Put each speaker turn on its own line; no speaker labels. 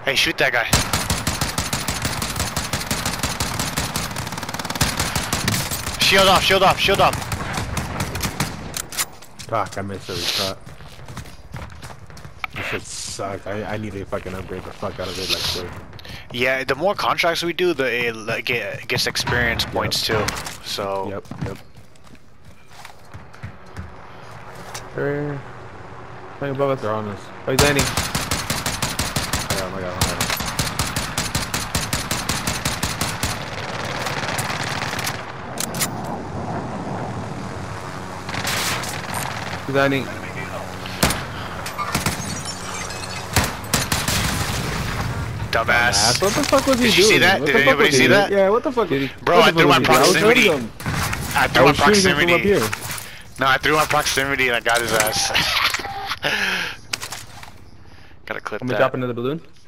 Hey, shoot that guy. Shield off, shield off, shield off.
Fuck, I missed every shot. This shit suck. I need to fucking upgrade the fuck out of it like quick.
Yeah, the more contracts we do, the it gets experience points too. So.
Yep. They're right above us. They're on us. Oh, he's landing. Oh my god. He's landing.
Dumbass.
What the fuck was he doing?
Did you see that? Did anybody see that?
Yeah, what the fuck did he?
Bro, I threw my proximity. I threw my proximity.
Up here.
No, I threw my proximity and I got his ass. Gotta clip that.
Let me drop into the balloon.